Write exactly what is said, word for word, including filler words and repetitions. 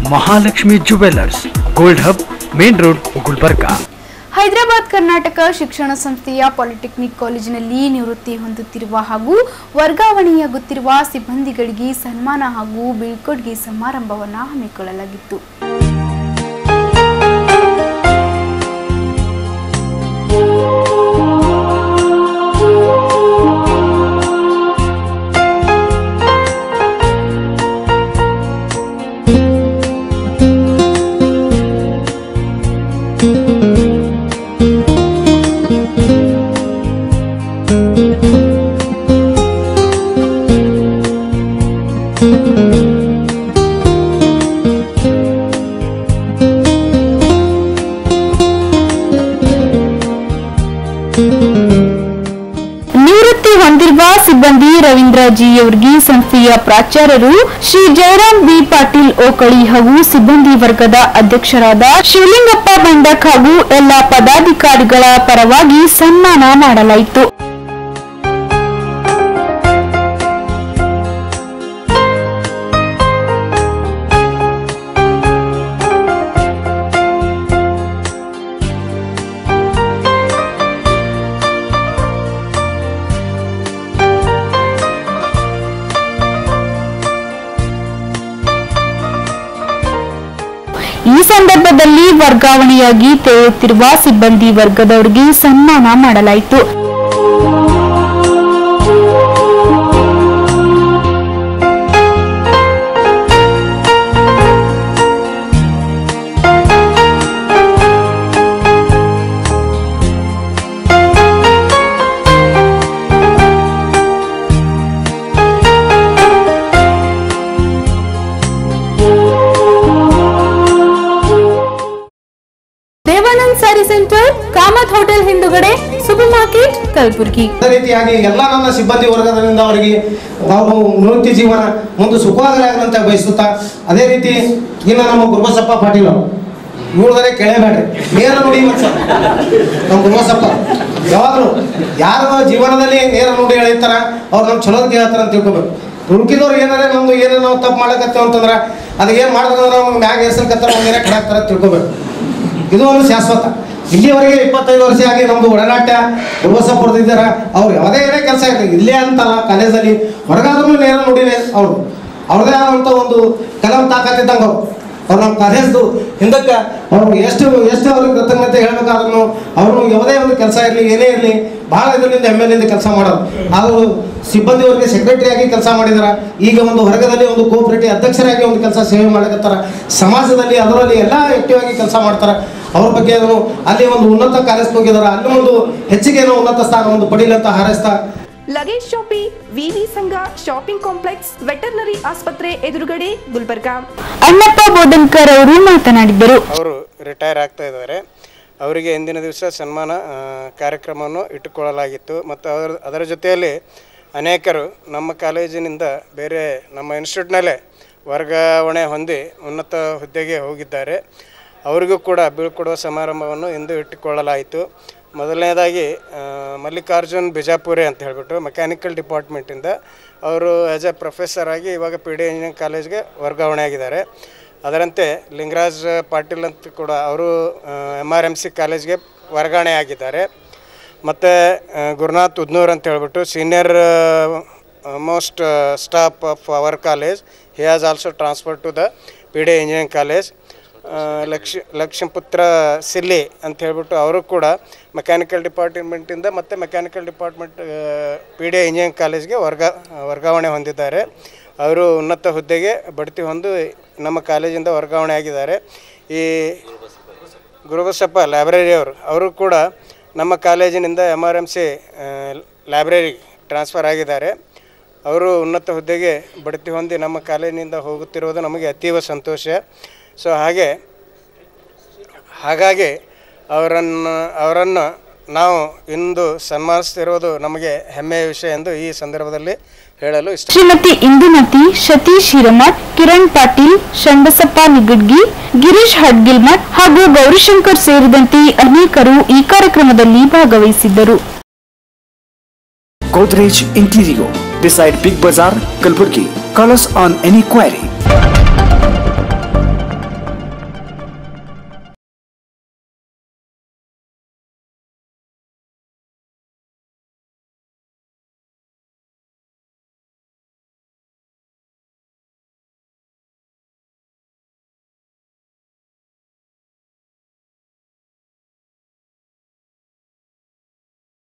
Mahalakshmi jewellers, gold hub, main road, Gulbarga. Hyderabad Karnataka ಶಿಕ್ಷಣ ಸಂಸ್ಥೆಯ polytechnic ಕಾಲೇಜಿನಲ್ಲಿ ನಿವೃತ್ತಿ ಹೊಂದುತ್ತಿರುವ ಹಾಗೂ ವರ್ಗಾವಣೆಯಾಗುತ್ತಿರುವ ಸಿಬ್ಬಂದಿಗಳಿಗೆ ಸನ್ಮಾನ ಹಾಗೂ ಬೀಳ್ಕೊಡುಗೆ ಸಮಾರಂಭವನ್ನು ಹಮ್ಮಿಕೊಳ್ಳಲಾಗಿತ್ತು. ನಿವೃತ್ತಿ ಹೊಂದಿರುವ ಸಿಬ್ಬಂದಿ ರವೀಂದ್ರ ಜಿ ಅವರಿಗೆ ಸಂಸ್ಥೆಯ ಪ್ರಾಚಾರ್ಯರು ಶ್ರೀ ಜಯರಾಮ್ ಬಿ ಪಾಟೀಲ್ ಓಕಳಿ ಹಾಗೂ ಸಿಬ್ಬಂದಿ ವರ್ಗದ ಅಧ್ಯಕ್ಷರಾದ ಶಿವಲಿಂಗಪ್ಪ ಬಂಡಕ್ ಹಾಗೂ ಎಲ್ಲ ಪದಾಧಿಕಾರಿಗಳ ಪರವಾಗಿ ಸನ್ಮಾನ ಮಾಡಲಾಯಿತು. ಈ ಸಂದರ್ಭದಲ್ಲಿ ವರ್ಗಾವಣೆಯಾಗಿ ತೆರಳುತ್ತಿರುವ ಸಿಬ್ಬಂದಿ ವರ್ಗದವರಿಗೆ ಸನ್ಮಾನ ಮಾಡಲಾಯಿತು. ಸ್ಯಾರಿ ಸೆಂಟರ್, ಕಾಮತ್ ಹೋಟೆಲ್ ಹಿಂದುಗಡೆ, ಸೂಪರ್ ಮಾರ್ಕೆಟ್, ಕಲಬುರಗಿ. ಅದೇ ರೀತಿಯಾಗಿ ಎಲ್ಲ ನನ್ನ ಸಿಬ್ಬಂದಿ ವರ್ಗದಿಂದ ಅವರಿಗೆ ನಾವು ವೃತ್ತಿ ಜೀವನ ಮುಂದೆ ಸುಖವಾಗಲಿ ಅಂತ ಬಯಸುತ್ತಾ, ಅದೇ ರೀತಿ ಇನ್ನು ನಮ್ಮ ಗುರುಬಸಪ್ಪ ಪಾಟೀಲ್ ಅವರು ಇವ್ರದರೆ ಕೇಳಬೇಡ್ರಿ, ನೇರ ನುಡಿ ಮನ್ಸ ನಮ್ಮ ಗುರುಬಸಪ್ಪ ಯಾವಾಗಲೂ ಯಾರು ಜೀವನದಲ್ಲಿ ನೇರ ನುಡಿ ಹೇಳಿರ್ತಾರ ಅವ್ರು ನಮ್ಗೆ ಚಲೋ ಕೇಳ್ತಾರ ಅಂತ ತಿಳ್ಕೊಬೇಕು. ಹುಡುಕಿದವ್ರು ಏನಾರೇ ನಮ್ದು ಏನೇ ನಾವು ತಪ್ಪು ಮಾಡಕತ್ತೇವೆ ಅಂತಂದ್ರೆ ಅದು ಏನು ಮಾಡಿದ್ರೆ ನಾವು ಮ್ಯಾಗ ಹೆಸರ್ಕತ್ತಾರ ಒಂದೇನೇ ಕಡಾಕ್ತಾರ ಅಂತ ತಿಳ್ಕೊಬೇಕು. ಇದು ಒಂದು ಶಾಶ್ವತ. ಇಲ್ಲಿವರೆಗೆ ಇಪ್ಪತ್ತೈದು ವರ್ಷ ಆಗಿ ನಮ್ದು ಒಡನಾಟ್ಯ ಗುರುಬಸಪ್ಪರದಿದ್ದಾರೆ. ಅವ್ರು ಯಾವುದೇ ಏನೇ ಕೆಲಸ ಇರಲಿ, ಇಲ್ಲೇ ಅಂತಲ್ಲ ಕಾಲೇಜಲ್ಲಿ ಹೊರಗಾದ್ರೂ ನೇರ ನೋಡಿದೆ. ಅವರು ಅವ್ರದೇ ಆದಂಥ ಒಂದು ಕಲಂ ತಾಕತ್ತಿದ್ದಂಗೆ ಅವರು ಅವ್ರು ನಮ್ಮ ಕಾಲೇಜ್ದು ಹಿಂದಕ್ಕೆ ಅವರು ಎಷ್ಟು ಎಷ್ಟು ಅವ್ರಿಗೆ ಕೃತಜ್ಞತೆ ಹೇಳ್ಬೇಕಾದ್ರೂ ಅವರು ಯಾವುದೇ ಒಂದು ಕೆಲಸ ಇರಲಿ ಏನೇ ಇರಲಿ ಭಾಳ ಇದರಿಂದ ಹೆಮ್ಮೆಯಿಂದ ಕೆಲಸ ಮಾಡೋರು. ಆದರೂ ಸಿಬ್ಬಂದಿಯವರಿಗೆ ಸೆಕ್ರೆಟರಿಯಾಗಿ ಕೆಲಸ ಮಾಡಿದಾರೆ. ಈಗ ಒಂದು ಹೊರಗದಲ್ಲಿ ಒಂದು ಕೋಆಪರೇಟಿವ್ ಅಧ್ಯಕ್ಷರಾಗಿ ಒಂದು ಕೆಲಸ ಸೇವೆ ಮಾಡಕತ್ತಾರ. ಸಮಾಜದಲ್ಲಿ ಅದರಲ್ಲಿ ಎಲ್ಲ ಆಕ್ಟಿವ್ ಆಗಿ ಕೆಲಸ ಮಾಡ್ತಾರೆ. ಅವ್ರ ಬಗ್ಗೆ ಅವರು ಅಲ್ಲಿ ಒಂದು ಉನ್ನತ ಕಾಲೇಜ್ಗೆ ಹೋಗಿದ್ದಾರೆ. ಅಲ್ಲಿ ಒಂದು ಹೆಚ್ಚಿಗೆ ಏನೋ ಉನ್ನತ ಸ್ಥಾನ ಒಂದು ಪಡೀಲಿ ಅಂತ ಹಾರೈಸ್ತಾ ಲಗೇಜ್ ಶಾಪಿ, ವಿವಿ ಸಂಘ ಶಾಪಿಂಗ್ ಕಾಂಪ್ಲೆಕ್ಸ್, ವೆಟರ್ನರಿ ಆಸ್ಪತ್ರೆ ಎದುರುಗಡೆ, ಗುಲ್ಬರ್ಗಾ. ಅಣ್ಣಪ್ಪ ಬೋಧನ್ಕರ್ ಅವರು ಮಾತನಾಡಿದರು. ಅವರು ರಿಟೈರ್ ಆಗ್ತಾ ಇದ್ದಾರೆ. ಅವರಿಗೆ ಇಂದಿನ ದಿವಸ ಸನ್ಮಾನ ಕಾರ್ಯಕ್ರಮವನ್ನು ಇಟ್ಟುಕೊಳ್ಳಲಾಗಿತ್ತು. ಮತ್ತು ಅದರ ಅದರ ಜೊತೆಯಲ್ಲಿ ಅನೇಕರು ನಮ್ಮ ಕಾಲೇಜಿನಿಂದ ಬೇರೆ ನಮ್ಮ ಇನ್ಸ್ಟಿಟ್ಯೂಟ್ನಲ್ಲೇ ವರ್ಗಾವಣೆ ಹೊಂದಿ ಉನ್ನತ ಹುದ್ದೆಗೆ ಹೋಗಿದ್ದಾರೆ. ಅವರಿಗೂ ಕೂಡ ಬೀಳ್ಕೊಡುವ ಸಮಾರಂಭವನ್ನು ಇಂದು ಇಟ್ಟುಕೊಳ್ಳಲಾಯಿತು. ಮೊದಲನೇದಾಗಿ ಮಲ್ಲಿಕಾರ್ಜುನ್ ಬಿಜಾಪುರೆ ಅಂತ ಹೇಳಿಬಿಟ್ಟು ಮೆಕ್ಯಾನಿಕಲ್ ಡಿಪಾರ್ಟ್ಮೆಂಟಿಂದ ಅವರು ಆ್ಯಸ್ ಎ ಪ್ರೊಫೆಸರ್ ಆಗಿ ಇವಾಗ ಪಿ ಡಿ ಇಂಜಿನಿಯರಿಂಗ್ ಕಾಲೇಜ್ಗೆ ವರ್ಗಾವಣೆ ಆಗಿದ್ದಾರೆ. ಅದರಂತೆ ಲಿಂಗರಾಜ್ ಪಾಟೀಲ್ ಅಂತ ಕೂಡ ಅವರು ಎಮ್ ಆರ್ ಎಮ್ ಸಿ ಕಾಲೇಜ್ಗೆ ವರ್ಗಾವಣೆ ಆಗಿದ್ದಾರೆ. ಮತ್ತು ಗುರುನಾಥ್ ಉದ್ನೂರ್ ಅಂತ ಹೇಳ್ಬಿಟ್ಟು senior most staff of our college, he has also transfer to the P D engineering college. ಲಕ್ಷ್ಮ ಲಕ್ಷ್ಮೀಪುತ್ರ ಸಿಲ್ಲಿ ಅಂತ ಹೇಳ್ಬಿಟ್ಟು ಅವರು ಕೂಡ ಮೆಕ್ಯಾನಿಕಲ್ ಡಿಪಾರ್ಟ್ಮೆಂಟಿಂದ ಮತ್ತು mechanical department P D engineering ಕಾಲೇಜ್ಗೆ ವರ್ಗಾ ವರ್ಗಾವಣೆ ಹೊಂದಿದ್ದಾರೆ. ಅವರು ಉನ್ನತ ಹುದ್ದೆಗೆ ಬಡ್ತಿ ಹೊಂದು ನಮ್ಮ ಕಾಲೇಜಿಂದ ವರ್ಗಾವಣೆ ಆಗಿದ್ದಾರೆ. ಈ ಗುರುಬಸಪ್ಪ ಲೈಬ್ರರಿಯವರು ಅವರು ಕೂಡ ನಮ್ಮ ಕಾಲೇಜಿನಿಂದ ಎಮ್ ಆರ್ ಎಮ್ ಸಿ ಲೈಬ್ರರಿಗೆ ಟ್ರಾನ್ಸ್ಫರ್ ಆಗಿದ್ದಾರೆ. ಅವರು ಉನ್ನತ ಹುದ್ದೆಗೆ ಬಡ್ತಿ ಹೊಂದಿ ನಮ್ಮ ಕಾಲೇಜಿನಿಂದ ಹೋಗುತ್ತಿರುವುದು ನಮಗೆ ಅತೀವ ಸಂತೋಷ. ಸೊ ಹಾಗೆ ಹಾಗಾಗಿ ಅವರನ್ನು ಅವರನ್ನು ನಾವು ಇಂದು ಸನ್ಮಾನಿಸ್ತಿರುವುದು ನಮಗೆ ಹೆಮ್ಮೆಯ ವಿಷಯ ಎಂದು ಈ ಸಂದರ್ಭದಲ್ಲಿ ಹೇಳಲು ಇಷ್ಟ. ಶ್ರೀಮತಿ ಇಂದುಮತಿ, ಸತೀಶ್ ಹಿರಮಠ್, ಕಿರಣ್ ಪಾಟೀಲ್, ಶಂಡಸಪ್ಪ ನಿಗಡ್ಗಿ, ಗಿರೀಶ್ ಹಡ್ಗಿಲ್ಮಠ್ ಹಾಗೂ ಗೌರಿಶಂಕರ್ ಸೇರಿದಂತೆ ಅನೇಕರು ಈ ಕಾರ್ಯಕ್ರಮದಲ್ಲಿ ಭಾಗವಹಿಸಿದ್ದರು. Godrej Interior beside Big Bazaar, Kalburgi. Call us on any query.